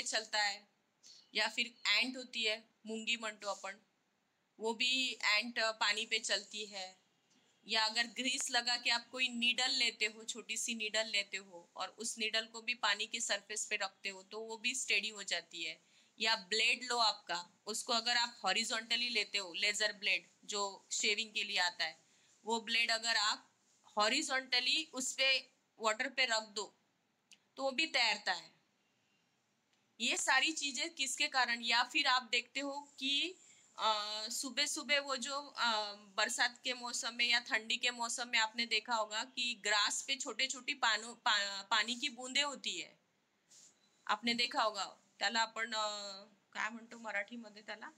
पे चलता है, या फिर एंट होती है, मूंगी मंटो अपन, वो भी एंट पानी पे चलती है, या अगर ग्रीस लगा के आप कोई नीडल लेते हो, छोटी सी नीडल लेते हो और उस नीडल को भी पानी के सरफेस पे रखते हो तो वो भी स्टेडी हो जाती है। या ब्लेड लो आपका, उसको अगर आप हॉरिजॉन्टली लेते हो, लेजर ब्लेड जो शेविंग के लिए आता है, वो ब्लेड अगर आप हॉरिजॉन्टली उस पे वाटर पे रख दो तो वो भी तैरता है। ये सारी चीजें किसके कारण, या फिर आप देखते हो कि सुबह सुबह वो जो बरसात के मौसम में या ठंडी के मौसम में आपने देखा होगा कि ग्रास पे छोटे छोटी पानी की बूंदे होती है, आपने देखा होगा। त्याला आपण काय म्हणतो मराठीमध्ये, त्याला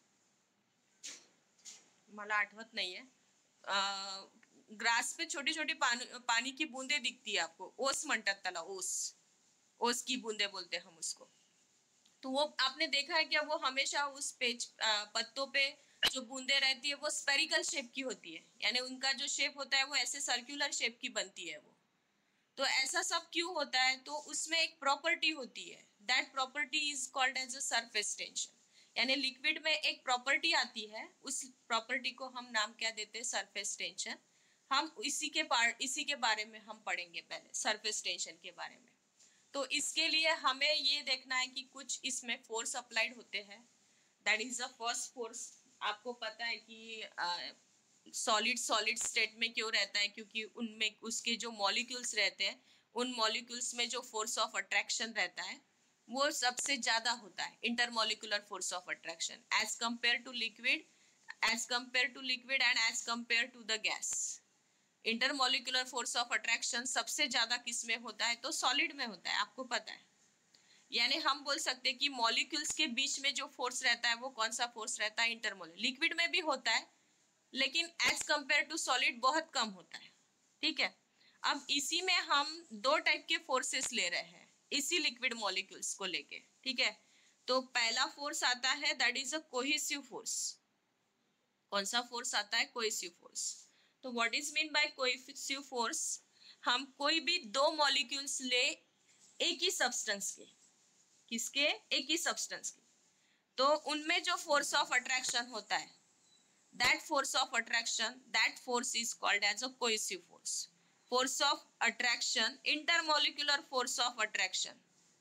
मला आठवत नाहीये। ग्रास पे छोटी छोटी पानी की बूंदे दिखती है आपको, ओस म्हणतात त्याला, ओस, ओस की बूंदे बोलते हैं हम उसको। तो वो आपने देखा है क्या, वो हमेशा उस पत्तों पे जो बूंदे रहती है वो स्पेरिकल शेप की होती है, यानी उनका जो शेप होता है वो ऐसे सर्कुलर शेप की बनती है वो। तो ऐसा सब क्यों होता है, तो उसमें एक प्रॉपर्टी होती है, that property is called as a surface tension. यानी लिक्विड में एक प्रॉपर्टी आती है, उस प्रॉपर्टी को हम नाम क्या देते हैं, सरफेस टेंशन। हम इसी के बारे में हम पढ़ेंगे पहले, सरफेस टेंशन के बारे में। तो इसके लिए हमें ये देखना है कि कुछ इसमें फोर्स अप्लाइड होते हैं, that is the first force. आपको पता है कि सॉलिड स्टेट में क्यों रहता है, क्योंकि उनमें उसके जो मॉलिक्यूल्स रहते हैं, उन मॉलिक्यूल्स में जो फोर्स ऑफ अट्रैक्शन रहता है वो सबसे ज्यादा होता है, intermolecular force of attraction, as compare to liquid and as compare to the gas. Intermolecular force of attraction सबसे ज्यादा किस में होता है, तो सॉलिड में होता है, आपको पता है। यानी हम बोल सकते हैं कि मॉलिक्यूल्स के बीच में जो फोर्स रहता है वो कौन सा फोर्स रहता है, इंटरमॉलिक्यूलर। लिक्विड में भी होता है लेकिन एज कंपेयर टू सॉलिड बहुत कम होता है, ठीक है। अब इसी में हम दो टाइप के फोर्सेस ले रहे हैं इसी लिक्विड मॉलिक्यूल्स को लेके, ठीक है। तो पहला फोर्स आता है, that is a cohesive force. कौन सा फोर्स आता है, कोहेसिव फोर्स। तो what is mean by cohesive force, हम कोई भी दो मॉलिक्यूल्स ले एक ही सब्सटेंस के, किसके, एक ही सब्सटेंस के, तो उनमें जो फोर्स ऑफ अट्रैक्शन होता है, that force is called as a cohesive force. Force of attraction, intermolecular force of attraction,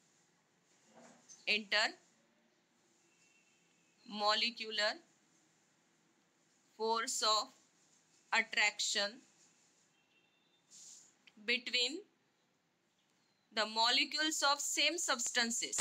intermolecular force of attraction between the molecules of same substances,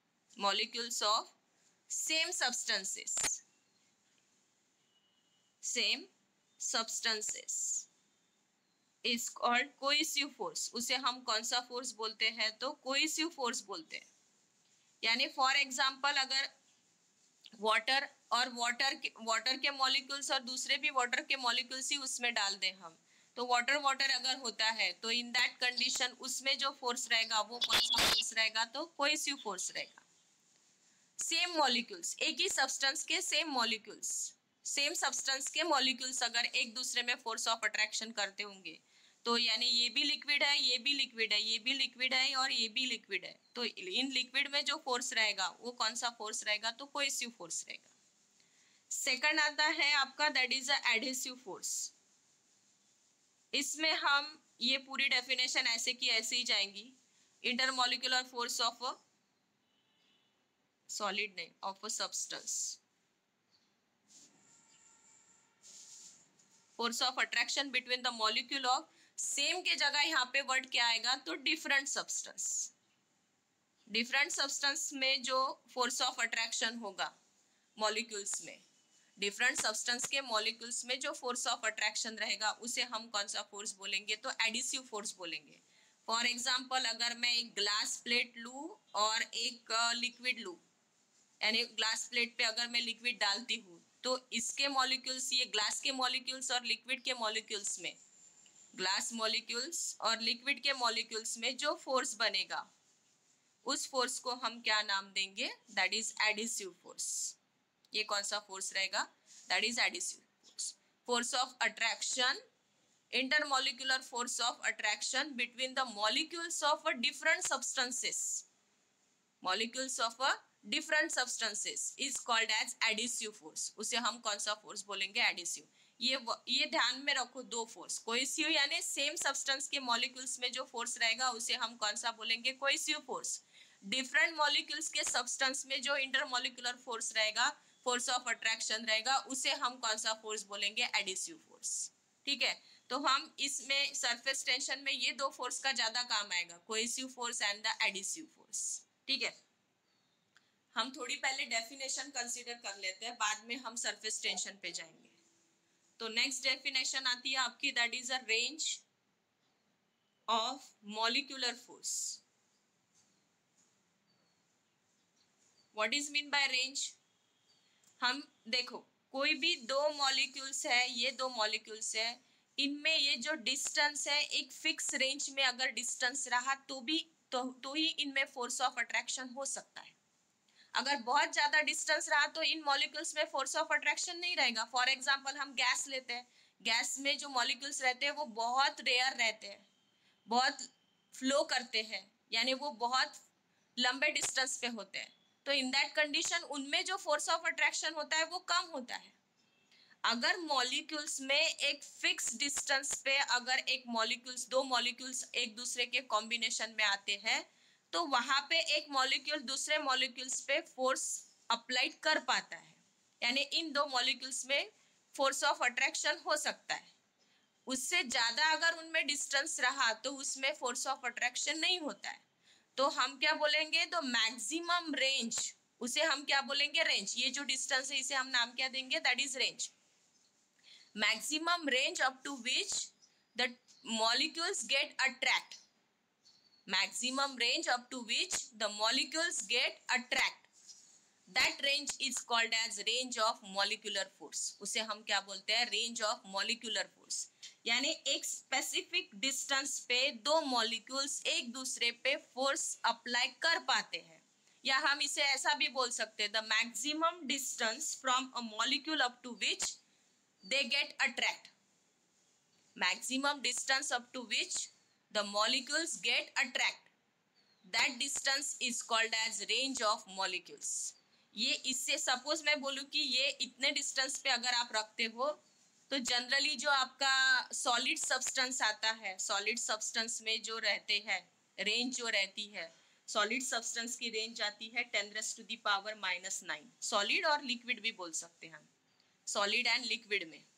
same substances is called cohesive force. उसे हम कौन सा force बोलते हैं, तो cohesive force बोलते हैं। यानी फॉर एग्जाम्पल अगर वाटर के मॉलिक्यूल्स और दूसरे भी वाटर के मॉलिक्यूल्स ही उसमें डाल दें हम, तो वाटर अगर होता है तो इन दैट कंडीशन उसमें जो फोर्स रहेगा वो कौन सा फोर्स रहेगा, तो कोहेसिव फोर्स रहेगा। सेम मॉलिक्यूल्स, एक ही सब्सटेंस के सेम सब्सटेंस के मॉलिक्यूल्स अगर एक दूसरे में फोर्स ऑफ अट्रैक्शन करते होंगे, तो यानी ये भी लिक्विड है, ये भी लिक्विड है, ये भी लिक्विड है और ये भी लिक्विड है, तो इन लिक्विड में जो फोर्स रहेगा वो कौन सा फोर्स रहेगा, तो कोहेसिव फोर्स रहेगा। सेकंड आता है आपका, that is a adhesive force. इसमें हम ये पूरी डेफिनेशन ऐसे की ऐसे ही जाएंगी, intermolecular force of a solid नहीं, of a substance, force of attraction between the molecule of, same के जगह यहाँ पे वर्ड क्या आएगा, तो डिफरेंट सब्सटेंस में जो फोर्स ऑफ अट्रैक्शन होगा मॉलिक्यूल्स में, डिफरेंट सब्सटेंस के मॉलिक्यूल्स में जो फोर्स ऑफ अट्रैक्शन रहेगा उसे हम कौन सा फोर्स बोलेंगे, तो एडिसिव फोर्स बोलेंगे। फॉर एग्जाम्पल अगर मैं एक ग्लास प्लेट लूँ और एक लिक्विड लूँ, यानी ग्लास प्लेट पे अगर मैं लिक्विड डालती हूँ तो इसके मॉलिक्यूल्स, ये ग्लास के मॉलिक्यूल्स और लिक्विड के मॉलिक्यूल्स में, ग्लास मॉलिक्यूल्स और लिक्विड के मॉलिक्यूल्स में जो फोर्स बनेगा उस फोर्स को हम क्या नाम देंगे, दैट इज एडिसिव फोर्स। ये कौन सा फोर्स रहेगा, that is adhesive force. Force of attraction, intermolecular force of attraction between the molecules of a different substances, molecules of a different substances is called as adhesive force. उसे हम कौन सा force बोलेंगे? Adhesive. ये ध्यान में रखो, दो फोर्स. कोहेसिव यानी सेम सब्सटेंस के मॉलिक्यूल्स में जो फोर्स रहेगा उसे हम कौन सा बोलेंगे? Cohesive force. डिफरेंट मॉलिक्यूल्स के सब्सटेंस में जो इंटरमॉलिक्यूलर फोर्स रहेगा, फोर्स ऑफ अट्रैक्शन रहेगा, उसे हम कौन सा फोर्स बोलेंगे? Adhesive force. ठीक है, तो हम इसमें सरफेस टेंशन में ये दो फोर्स का ज्यादा काम आएगा, cohesive force and the adhesive force. ठीक है, हम थोड़ी पहले डेफिनेशन कंसीडर कर लेते हैं, बाद में हम सरफेस टेंशन पे जाएंगे. तो नेक्स्ट डेफिनेशन आती है आपकी, that is a range of molecular force. What is mean by range? हम देखो, कोई भी दो मॉलिक्यूल्स है, ये दो मॉलिक्यूल्स है, इनमें ये जो डिस्टेंस है एक फिक्स रेंज में अगर डिस्टेंस रहा तो ही इनमें फोर्स ऑफ अट्रैक्शन हो सकता है. अगर बहुत ज्यादा डिस्टेंस रहा तो इन मॉलिक्यूल्स में फोर्स ऑफ अट्रैक्शन नहीं रहेगा. फॉर एग्जांपल हम गैस लेते हैं, गैस में जो मॉलिक्यूल्स रहते हैं वो बहुत रेयर रहते हैं, बहुत फ्लो करते हैं, यानी वो बहुत लंबे डिस्टेंस पे होते हैं. तो इन दैट कंडीशन उनमें जो फोर्स ऑफ अट्रैक्शन होता है वो कम होता है. अगर मॉलिक्यूल्स में एक फिक्स डिस्टेंस पे अगर दो मॉलिक्यूल्स एक दूसरे के कॉम्बिनेशन में आते हैं तो वहां पे एक मॉलिक्यूल दूसरे मॉलिक्यूल्स पे फोर्स अप्लाई कर पाता है, यानी इन दो मॉलिक्यूल्स में फोर्स ऑफ अट्रैक्शन हो सकता है. उससे ज्यादा अगर उनमें डिस्टेंस रहा तो उसमें फोर्स ऑफ अट्रैक्शन नहीं होता है. तो हम क्या बोलेंगे? तो मैक्सिमम रेंज, उसे हम क्या बोलेंगे? रेंज. ये जो डिस्टेंस है इसे हम नाम क्या देंगे? That is range. Maximum range up to which the molecules get attract. maximum range up to which the molecules get attract, that range is called as range of molecular force. उसे हम क्या बोलते हैं? range of molecular force. यानी एक specific distance पे दो molecules एक दूसरे पे फोर्स अप्लाई कर पाते हैं, या हम इसे ऐसा भी बोल सकते हैं, the maximum distance from a molecule up to which they get attract. Maximum distance up to which the molecules get attract, that distance is called as range of molecules. ये इससे सपोज मैं बोलूँ कि ये इतने डिस्टेंस पे अगर आप रखते हो तो जनरली जो आपका सॉलिड सब्सटेंस आता है, सॉलिड सब्सटेंस में जो रहते हैं, रेंज जो रहती है, सॉलिड सब्सटेंस की रेंज आती है 10⁻⁻⁹. सॉलिड और लिक्विड भी बोल सकते हैं हम, सॉलिड एंड लिक्विड में.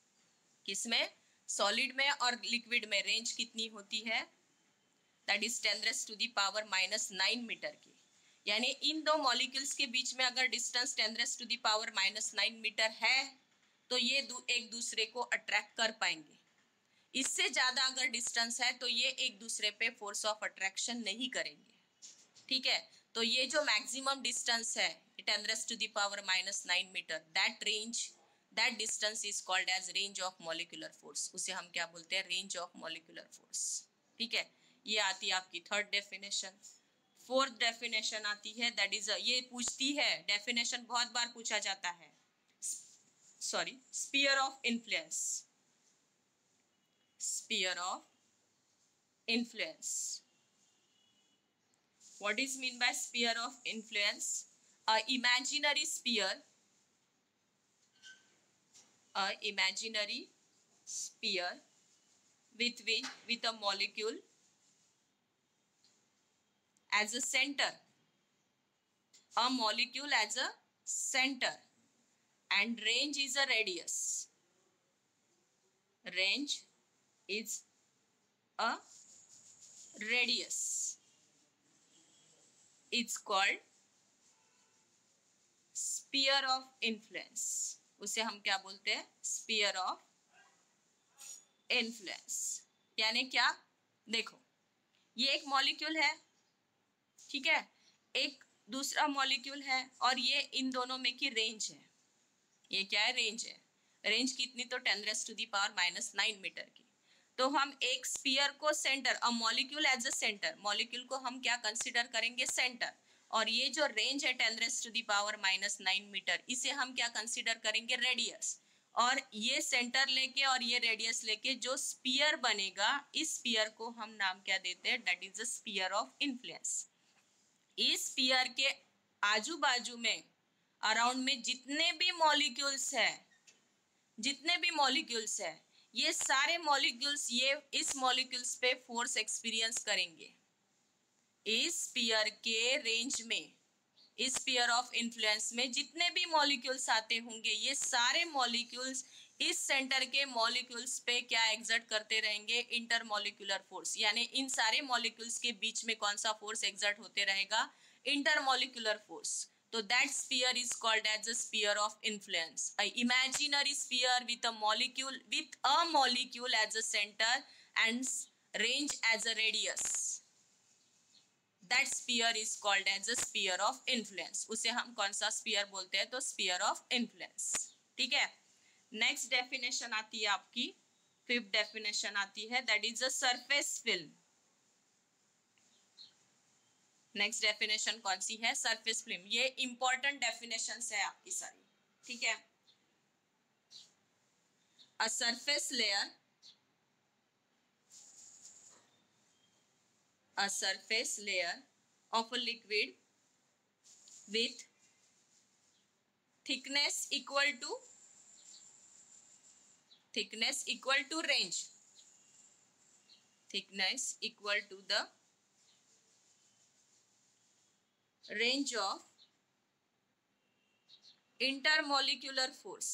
किसमें? सॉलिड में और लिक्विड में रेंज कितनी होती है? दैट इज 10⁻⁻⁹ मीटर की. यानी इन दो मॉलिक्यूल्स के बीच में अगर डिस्टेंस 10⁻⁻⁹ मीटर है तो ये एक दूसरे को अट्रैक्ट कर पाएंगे. इससे ज्यादा अगर डिस्टेंस है तो ये एक दूसरे पे फोर्स ऑफ अट्रैक्शन नहीं करेंगे. ठीक है, तो ये जो मैक्सिमम डिस्टेंस है 10⁻⁻⁹ metre, that range, that distance is called as range of molecular force. उसे हम क्या बोलते हैं? range of molecular force. ठीक है, ये आती है आपकी थर्ड डेफिनेशन. फोर्थ डेफिनेशन आती है, दैट इज, ये पूछती है, डेफिनेशन बहुत बार पूछा जाता है, sorry, sphere of influence. Sphere of influence. What is mean by sphere of influence? A imaginary sphere, a imaginary sphere with a molecule as a center, a molecule as a center, and range is a radius. Range is a radius. It's called sphere of influence. उसे हम क्या बोलते हैं? Sphere of influence. यानी क्या? देखो, ये एक मॉलिक्यूल है, ठीक है, एक दूसरा मॉलिक्यूल है, और ये इन दोनों में की रेंज है. ये क्या है? रेंज है. रेंज कितनी? तो 10⁻⁹ मीटर की. तो हम एक स्फीयर को centre, a molecule as a centre, molecule को हम क्या कंसिडर करेंगे? सेंटर. और ये जो रेंज है 10⁻⁹ मीटर, इसे हम क्या कंसिडर करेंगे? रेडियस. और ये सेंटर लेके और ये रेडियस लेके जो स्फीयर बनेगा, इस स्फीयर को हम नाम क्या देते हैं? That is the sphere of influence. इस स्फीयर के आजू बाजू में, अराउंड में जितने भी मॉलिक्यूल्स है, जितने भी मॉलिक्यूल्स है, ये सारे मॉलिक्यूल्स ये इस मॉलिक्यूल्स पे फोर्स एक्सपीरियंस करेंगे। इस स्फीयर के रेंज में, इस स्फीयर ऑफ इन्फ्लुएंस में जितने भी मॉलिक्यूल्स आते होंगे, ये सारे मॉलिक्यूल्स इस सेंटर के मॉलिक्यूल्स पे क्या एग्जर्ट करते रहेंगे, इंटरमॉलिक्यूलर फोर्स। यानी इन सारे मॉलिक्यूल्स के बीच में कौन सा फोर्स एग्जर्ट होते रहेगा, इंटरमॉलिक्यूलर फोर्स। तो that sphere is called as a sphere of influence, a imaginary sphere with a molecule as a centre and range as a radius. That sphere is called as a sphere of influence. उसे हम कौन सा sphere बोलते हैं, तो sphere of influence। ठीक है, next definition आती है आपकी, फिफ्थ डेफिनेशन आती है, that is a surface film. Next definition कौन सी है, सरफेस फिल्म। ये इंपॉर्टेंट डेफिनेशंस है आपकी सारी। ठीक है, a surface layer, a surface layer of a liquid with thickness equal to range, thickness equal to the range of intermolecular force,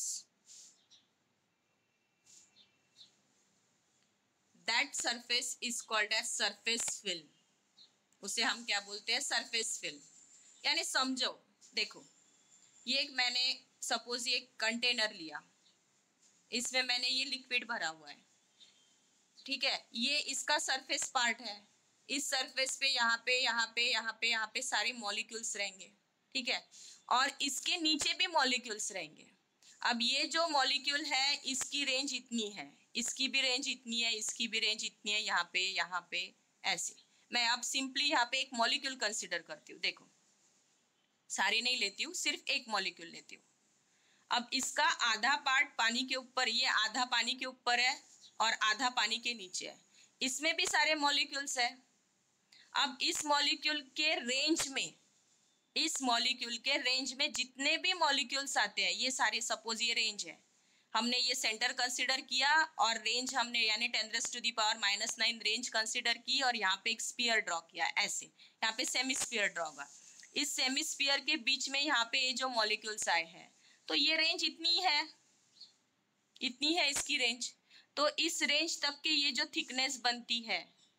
that surface is called as surface film। उसे हम क्या बोलते हैं, सरफेस फिल्म। यानी समझो, देखो ये एक मैंने सपोज ये कंटेनर लिया, इसमें मैंने ये लिक्विड भरा हुआ है। ठीक है, ये इसका सरफेस पार्ट है। इस सरफेस पे यहाँ पे यहाँ पे यहाँ पे यहाँ पे सारे मॉलिक्यूल्स रहेंगे। ठीक है, और इसके नीचे भी मॉलिक्यूल्स रहेंगे। अब ये जो मॉलिक्यूल है इसकी रेंज इतनी है, इसकी भी रेंज इतनी है, इसकी भी रेंज इतनी है, यहाँ पे ऐसे। मैं अब सिंपली यहाँ पे एक मॉलिक्यूल कंसिडर करती हूँ। देखो सारी नहीं लेती हूँ, सिर्फ एक मॉलिक्यूल लेती हूँ। अब इसका आधा पार्ट पानी के ऊपर, ये आधा पानी के ऊपर है और आधा पानी के नीचे है। इसमें भी सारे मॉलिक्यूल्स है। अब इस मॉलिक्यूल के रेंज में, इस मॉलिक्यूल के रेंज में जितने भी मॉलिक्यूल्स आते हैं, ये सारे, सपोज ये रेंज है, हमने ये सेंटर कंसिडर किया और रेंज हमने यानी 10⁻⁻⁹ रेंज कंसिडर की और यहाँ पे एक स्फीयर ड्रॉ किया। ऐसे यहाँ पे सेमी स्फीयर ड्रॉ होगा। इस सेमी स्फीयर के बीच में यहाँ पे ये जो मॉलिक्यूल्स आए हैं, तो ये रेंज इतनी है, इतनी है इसकी रेंज। तो इस रेंज तक के ये जो थिकनेस बनती है,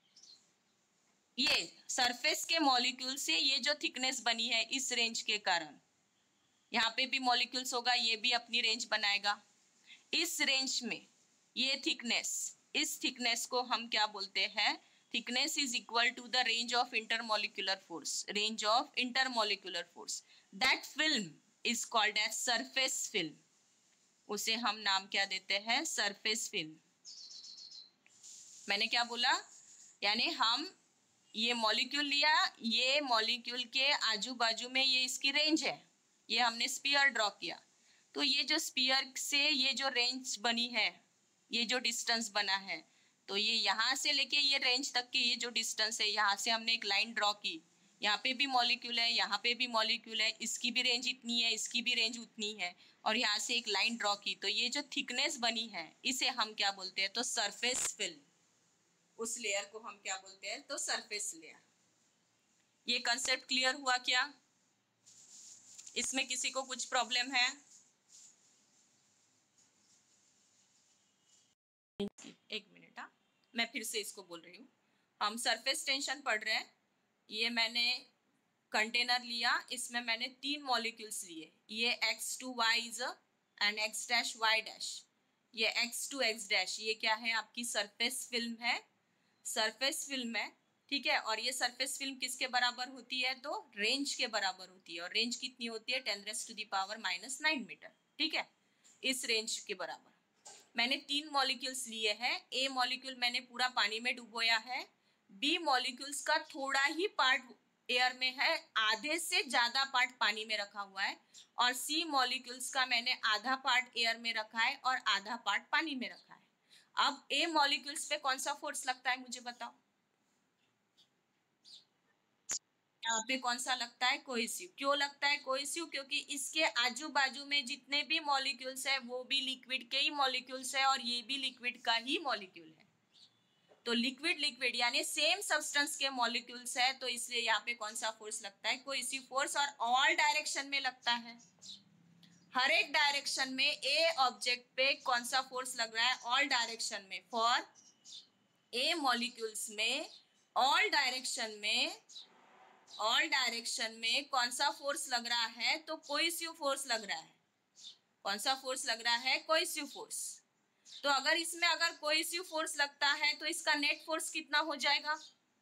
ये सरफेस के मॉलिक्यूल से ये जो थिकनेस बनी है इस रेंज के कारण, यहाँ पे भी मॉलिक्यूल्स होगा, ये भी अपनी रेंज बनाएगा। इस रेंज में ये थिकनेस, इस थिकनेस को हम क्या बोलते हैं, thickness is equal to the range of intermolecular force, range of intermolecular force. That film is called as surface film. उसे हम नाम क्या देते हैं, सरफेस फिल्म। मैंने क्या बोला, यानी हम ये मॉलिक्यूल लिया, ये मॉलिक्यूल के आजू बाजू में ये इसकी रेंज है, ये हमने स्फीयर ड्रॉ किया। तो ये जो स्फीयर से ये जो रेंज बनी है, ये जो डिस्टेंस बना है, तो ये यहाँ से लेके ये रेंज तक की ये जो डिस्टेंस है, यहाँ से हमने एक लाइन ड्रॉ की। यहाँ पे भी मॉलिक्यूल है, यहाँ पे भी मॉलिक्यूल है, इसकी भी रेंज इतनी है, इसकी भी रेंज उतनी है, और यहाँ से एक लाइन ड्रॉ की। तो ये जो थिकनेस बनी है इसे हम क्या बोलते हैं, तो सरफेस फिल्म। उस लेयर को हम क्या बोलते हैं, तो सरफेस लेयर। ये कंसेप्ट क्लियर हुआ क्या? इसमें किसी को कुछ प्रॉब्लम है? एक मिनट, हाँ मैं फिर से इसको बोल रही हूँ। हम सरफेस टेंशन पढ़ रहे हैं। ये मैंने कंटेनर लिया, इसमें मैंने 3 मॉलिक्यूल्स लिए। ये X2Y इज एंड X'Y'। ये X2X', ये क्या है, आपकी सरफेस फिल्म है, सरफेस फिल्म है। ठीक है, और ये सरफेस फिल्म किसके बराबर होती है, तो रेंज के बराबर होती है। और रेंज कितनी होती है, 10⁻⁹ मीटर। ठीक है, इस रेंज के बराबर मैंने 3 मॉलिक्यूल्स लिए हैं। ए मॉलिक्यूल मैंने पूरा पानी में डुबोया है, बी मॉलिक्यूल्स का थोड़ा ही पार्ट एयर में है, आधे से ज्यादा पार्ट पानी में रखा हुआ है, और सी मॉलिक्यूल्स का मैंने आधा पार्ट एयर में रखा है और आधा पार्ट पानी में रखा है। अब ए मॉलिक्यूल्स पे कौन सा फोर्स लगता है, मुझे बताओ। यहाँ पे कौन सा लगता है, कोहेसिव। क्यों लगता है कोहेसिव, क्योंकि इसके आजू बाजू में जितने भी मॉलिक्यूल्स है वो भी लिक्विड के ही मॉलिक्यूल्स है और ये भी लिक्विड का ही मॉलिक्यूल है। तो लिक्विड लिक्विड यानी सेम सब्सटेंस के मॉलिक्यूल्स है, तो इसलिए यहाँ पे कौन सा फोर्स लगता है, कोहेसिव फोर्स, और ऑल डायरेक्शन में लगता है। हर एक डायरेक्शन में ए ऑब्जेक्ट पे कौन सा फोर्स लग रहा है, ऑल डायरेक्शन में। फॉर ए मॉलिक्यूल्स में ऑल डायरेक्शन में कौन सा फोर्स लग रहा है, तो कोहेसिव फोर्स लग रहा है। कौन सा फोर्स लग रहा है, कोहेसिव फोर्स। तो अगर इसमें अगर कोहेसिव फोर्स लगता है तो इसका नेट फोर्स कितना हो जाएगा,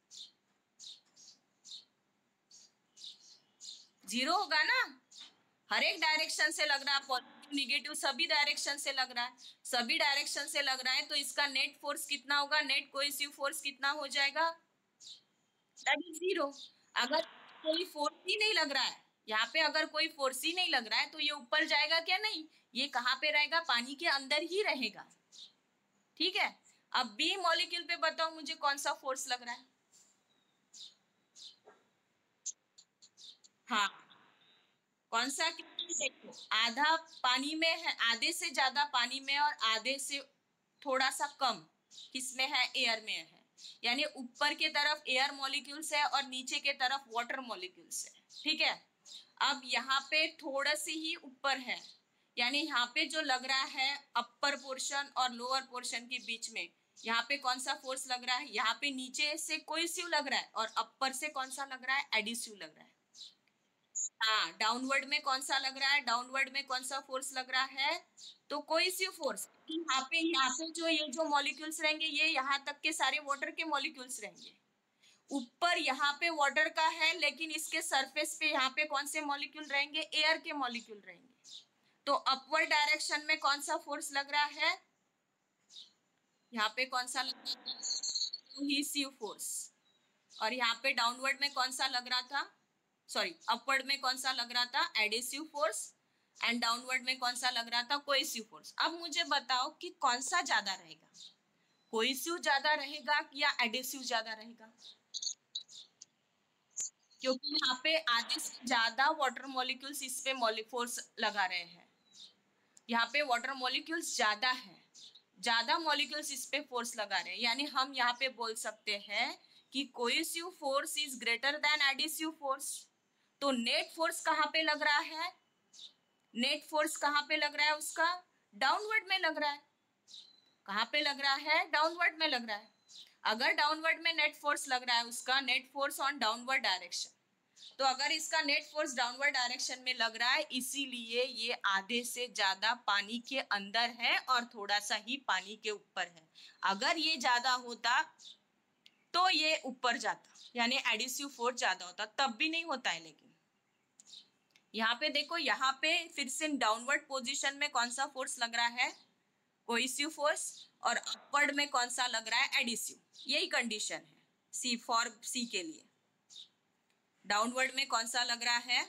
0 होगा ना। हर एक डायरेक्शन से लग रहा है, पॉजिटिव निगेटिव सभी डायरेक्शन से लग रहा है, सभी डायरेक्शन से लग रहा है, तो इसका नेट फोर्स कितना होगा, नेट कोहेसिव फोर्स कितना हो जाएगा, दैट इज 0। अगर कोई फोर्स ही नहीं लग रहा है, यहाँ पे अगर कोई फोर्स ही नहीं लग रहा है तो ये ऊपर जाएगा क्या, नहीं, ये कहाँ पे रहेगा, पानी के अंदर ही रहेगा। ठीक है, अब बी मॉलिक्यूल पे बताओ मुझे कौन सा फोर्स लग रहा है। हाँ, कौन सा, देखो आधा पानी में है, आधे से ज्यादा पानी में और आधे से थोड़ा सा कम किसमें है, एयर में है। यानी ऊपर के तरफ एयर मॉलिक्यूल्स है और नीचे के तरफ वाटर मॉलिक्यूल्स है। ठीक है, अब यहाँ पे थोड़ा सी ही ऊपर है, यानी यहाँ पे जो लग रहा है अपर पोर्शन और लोअर पोर्शन के बीच में, यहाँ पे कौन सा फोर्स लग रहा है, यहाँ पे नीचे से कोहेसिव लग रहा है और अपर से कौन सा लग रहा है, एडिसिव लग रहा है। हाँ, डाउनवर्ड में कौन सा लग रहा है, डाउनवर्ड में कौन सा फोर्स लग रहा है, तो कोहेसिव फोर्स। यहाँ पे जो ये जो मॉलिक्यूल्स रहेंगे ये यहाँ तक के सारे वाटर के मॉलिक्यूल्स रहेंगे। ऊपर यहाँ पे वाटर का है लेकिन इसके सरफेस पे यहाँ पे कौन से मॉलिक्यूल रहेंगे, एयर के मॉलिक्यूल रहेंगे। तो अपवर्ड डायरेक्शन में कौन सा फोर्स लग रहा है, यहाँ पे कौन सा लग रहा है, कोहेसिव फोर्स। और यहाँ पे डाउनवर्ड में कौन सा लग रहा था, सॉरी अपवर्ड में कौन सा लग रहा था, एडिसिव फोर्स, एंड डाउनवर्ड में कौन सा लग रहा था, कोहेसिव फोर्स। अब मुझे बताओ कि कौन सा ज्यादा रहेगा, कोहेसिव ज्यादा रहेगा या एडिसिव ज्यादा रहेगा, क्योंकि यहाँ पे आधे से ज्यादा वाटर मॉलिक्यूल्स इस पे फोर्स लगा रहे हैं। यहाँ पे वाटर मॉलिक्यूल्स ज्यादा है, ज्यादा मॉलिक्यूल्स इस पे फोर्स लगा रहे हैं, यानी हम यहाँ पे बोल सकते हैं कि cohesive force is greater than adhesive force. तो नेट फोर्स कहाँ पे लग रहा है, नेट फोर्स कहाँ पे लग रहा है उसका, डाउनवर्ड में लग रहा है। कहाँ पे लग रहा है, डाउनवर्ड में लग रहा है। अगर डाउनवर्ड में नेट फोर्स लग रहा है उसका, net force on downward direction, तो अगर इसका नेट फोर्स डाउनवर्ड डायरेक्शन में लग रहा है, इसीलिए ये आधे से ज्यादा पानी के अंदर है और थोड़ा सा ही पानी के ऊपर है। अगर ये ज्यादा होता तो ये ऊपर जाता, यानी एडिसिव फोर्स ज्यादा होता, तब भी नहीं होता है। लेकिन यहाँ पे देखो, यहाँ पे फिर से डाउनवर्ड पोजीशन में कौन सा फोर्स लग रहा है, कोहेसिव फोर्स, और अपवर्ड में कौन सा लग रहा है, एडिसिव। यही कंडीशन है सी, फॉर सी के लिए। डाउनवर्ड में कौन सा लग रहा है,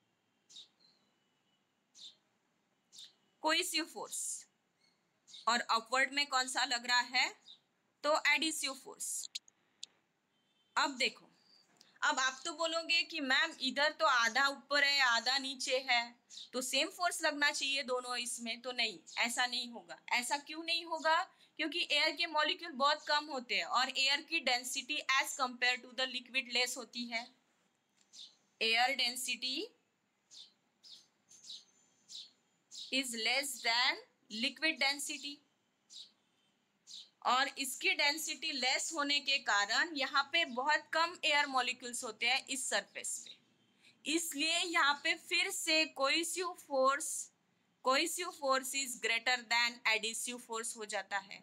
कोहेसिव फोर्स, और अपवर्ड में कौन सा लग रहा है, तो एडिसिव फोर्स। अब देखो, अब आप तो बोलोगे कि मैम इधर तो आधा ऊपर है आधा नीचे है, तो सेम फोर्स लगना चाहिए दोनों इसमें, तो नहीं, ऐसा नहीं होगा। ऐसा क्यों नहीं होगा, क्योंकि एयर के मॉलिक्यूल बहुत कम होते हैं और एयर की density as compare to the liquid less होती है। Air density is less than liquid density, और इसकी डेंसिटी लेस होने के कारण यहाँ पे बहुत कम एयर मॉलिक्यूल्स होते हैं इस सरफेस पे, इसलिए यहाँ पे फिर से cohesive force is greater than adhesive force हो जाता है।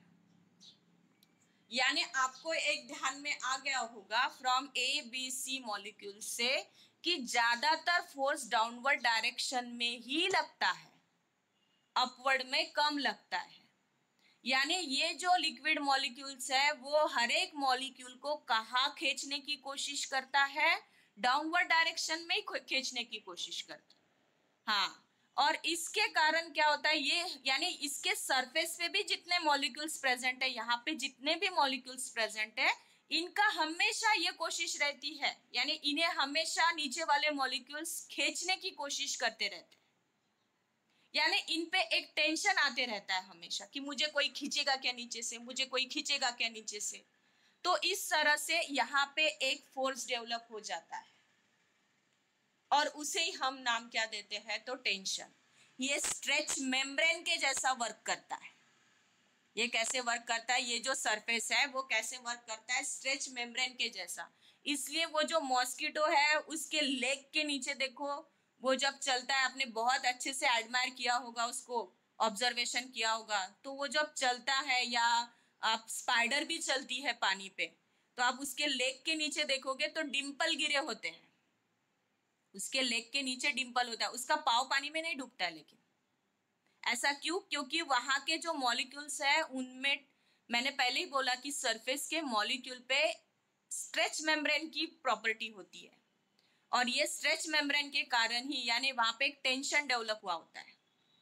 यानी आपको एक ध्यान में आ गया होगा from A B C molecule से कि ज्यादातर फोर्स डाउनवर्ड डायरेक्शन में ही लगता है, अपवर्ड में कम लगता है। यानी ये जो लिक्विड मॉलिक्यूल्स है वो हर एक मॉलिक्यूल को कहाँ खींचने की कोशिश करता है, डाउनवर्ड डायरेक्शन में ही खींचने की कोशिश करता है। हाँ, और इसके कारण क्या होता है, ये यानी इसके सरफेस पे भी जितने मॉलिक्यूल्स प्रेजेंट है, यहाँ पे जितने भी मॉलिक्यूल्स प्रेजेंट है, इनका हमेशा ये कोशिश रहती है, यानी इन्हें हमेशा नीचे वाले मॉलिक्यूल्स खींचने की कोशिश करते रहते हैं, यानी इन पे एक टेंशन आते रहता है हमेशा कि मुझे कोई खींचेगा क्या नीचे से, मुझे कोई खींचेगा क्या नीचे से। तो इस तरह से यहाँ पे एक फोर्स डेवलप हो जाता है और उसे ही हम नाम क्या देते हैं, तो टेंशन। ये स्ट्रेच मेम्ब्रेन के जैसा वर्क करता है। ये कैसे वर्क करता है, ये जो सरफेस है वो कैसे वर्क करता है, स्ट्रेच मेम्ब्रेन के जैसा। इसलिए वो जो मॉस्किटो है उसके लेग के नीचे देखो, वो जब चलता है, आपने बहुत अच्छे से एडमायर किया होगा उसको, ऑब्जर्वेशन किया होगा, तो वो जब चलता है, या आप स्पाइडर भी चलती है पानी पे, तो आप उसके लेग के नीचे देखोगे तो डिम्पल गिरे होते हैं, उसके लेग के नीचे डिम्पल होता है, उसका पाव पानी में नहीं डूबता है। लेकिन ऐसा क्यों, क्योंकि वहां के जो मॉलिक्यूल्स है उनमें, मैंने पहले ही बोला कि सरफेस के मॉलिक्यूल पे स्ट्रेच मेम्ब्रेन की प्रॉपर्टी होती है, और ये स्ट्रेच मेम्ब्रेन के कारण ही, यानी वहां पे एक टेंशन डेवलप हुआ होता है।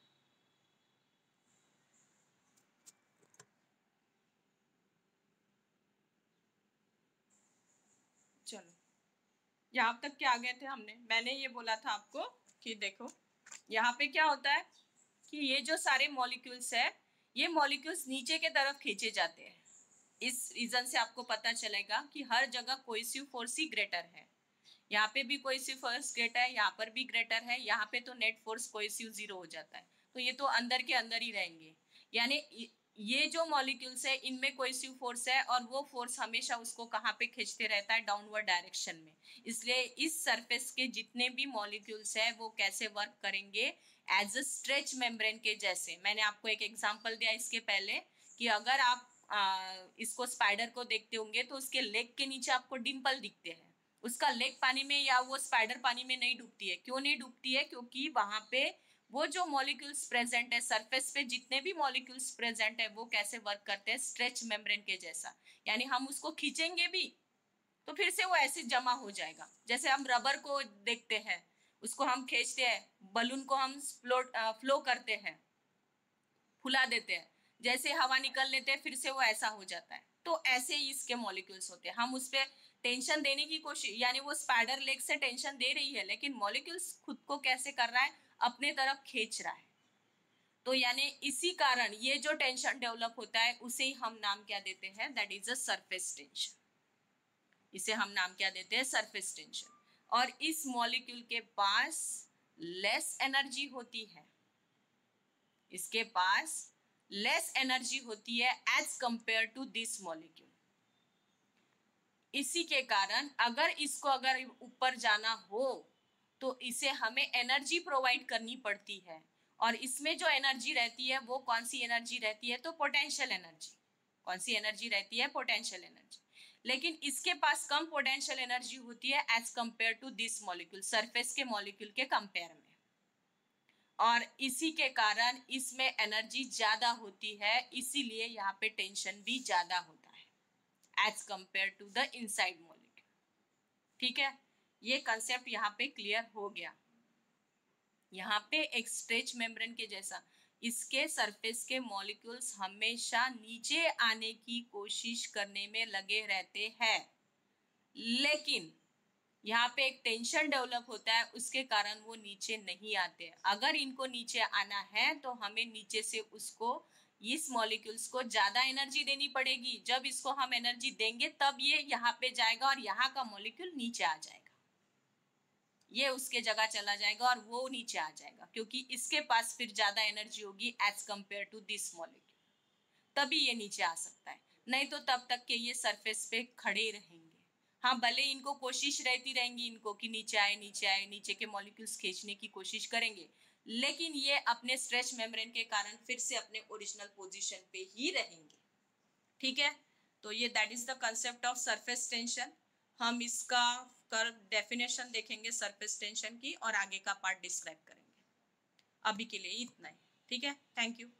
चलो, यहाँ तक के आ गए थे हमने। मैंने ये बोला था आपको कि देखो यहाँ पे क्या होता है कि ये जो सारे मॉलिक्यूल्स है, ये मॉलिक्यूल्स नीचे के तरफ खींचे जाते हैं। इस रीजन से आपको पता चलेगा कि हर जगह कोहेसिव फोर्स ही ग्रेटर है। यहाँ पे भी कोहेसिव फोर्स ग्रेटर है, यहाँ पर भी ग्रेटर है, यहाँ पे तो नेट फोर्स कोहेसिव 0 हो जाता है, तो ये तो अंदर के अंदर ही रहेंगे। यानी ये जो मॉलिक्यूल्स है इनमें कोहेसिव फोर्स है, और वो फोर्स हमेशा उसको कहाँ पे खींचते रहता है, डाउनवर्ड डायरेक्शन में। इसलिए इस सरफेस के जितने भी मॉलिक्यूल्स है वो कैसे वर्क करेंगे, एज अ स्ट्रेच मेम्ब्रेन के जैसे। मैंने आपको एक एग्जांपल दिया इसके पहले कि अगर आप इसको स्पाइडर को देखते होंगे तो उसके लेग के नीचे आपको डिम्पल दिखते हैं, उसका लेग पानी में या वो स्पाइडर पानी में नहीं डूबती है। क्यों नहीं डूबती है, क्योंकि वहां पे वो जो मॉलिक्यूल्स प्रेजेंट है, सरफेस पे जितने भी मॉलिक्यूल्स प्रेजेंट है वो कैसे वर्क करते हैं, स्ट्रेच मेम्ब्रेन के जैसा। यानी हम उसको खींचेंगे भी तो फिर से वो ऐसे जमा हो जाएगा। जैसे हम रबर को देखते हैं, उसको हम खींचते हैं, बलून को हम फ्लो करते हैं, फुला देते हैं, जैसे हवा निकल लेते हैं फिर से वो ऐसा हो जाता है। तो ऐसे ही इसके मॉलिक्यूल्स होते हैं। हम उस पर टेंशन देने की कोशिश, यानी वो स्पाइडर लेग से टेंशन दे रही है, लेकिन मॉलिक्यूल्स खुद को कैसे कर रहा है, अपने तरफ खींच रहा है। तो यानी इसी कारण ये जो टेंशन डेवलप होता है उसे ही हम नाम क्या देते हैं, that is a surface tension. इसे हम नाम क्या देते हैं, सरफेस टेंशन। और इस मॉलिक्यूल के पास लेस एनर्जी होती है, इसके पास लेस एनर्जी होती है as compare to this molecule. इसी के कारण अगर इसको अगर ऊपर जाना हो तो इसे हमें एनर्जी प्रोवाइड करनी पड़ती है, और इसमें जो एनर्जी रहती है वो कौन सी एनर्जी रहती है, तो पोटेंशियल एनर्जी। कौन सी एनर्जी रहती है, पोटेंशियल एनर्जी। लेकिन इसके पास कम पोटेंशियल एनर्जी होती है as compare to this molecule, surface के मॉलिक्यूल के कंपेयर में, और इसी के कारण इसमें एनर्जी ज्यादा होती है, इसीलिए यहाँ पे टेंशन भी ज्यादा होता है as compare to the inside molecule. ठीक है, ये कंसेप्ट यहाँ पे क्लियर हो गया। यहाँ पे एक स्ट्रेच मेम्ब्रेन के जैसा इसके सरफेस के मॉलिक्यूल्स हमेशा नीचे आने की कोशिश करने में लगे रहते हैं, लेकिन यहाँ पे एक टेंशन डेवलप होता है, उसके कारण वो नीचे नहीं आते। अगर इनको नीचे आना है तो हमें नीचे से उसको, इस मॉलिक्यूल्स को ज्यादा एनर्जी देनी पड़ेगी। जब इसको हम एनर्जी देंगे तब ये यहाँ पे जाएगा और यहाँ का मॉलिक्यूल नीचे आ जाएगा, ये उसके जगह चला जाएगा और वो नीचे आ जाएगा, क्योंकि इसके पास फिर ज्यादा एनर्जी होगी as compare to this molecule, तभी ये नीचे आ सकता है। नहीं तो तब तक के ये सरफेस पे खड़े रहेंगे। हाँ, भले इनको कोशिश रहती रहेंगी इनको कि नीचे आए नीचे आए, नीचे के मॉलिक्यूल्स खींचने की कोशिश करेंगे, लेकिन ये अपने स्ट्रेच मेम्ब्रेन के कारण फिर से अपने ओरिजिनल पोजीशन पे ही रहेंगे। ठीक है, तो ये that is the concept of surface tension. हम इसका कर डेफिनेशन देखेंगे सरफेस टेंशन की, और आगे का पार्ट डिस्क्राइब करेंगे। अभी के लिए इतना ही। ठीक है, थैंक यू।